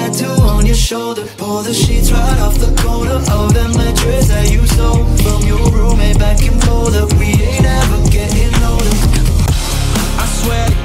tattoo on your shoulder. Pull the sheets right off the corner of that mattress that you stole from your roommate back in Boulder. We ain't ever getting older. I swear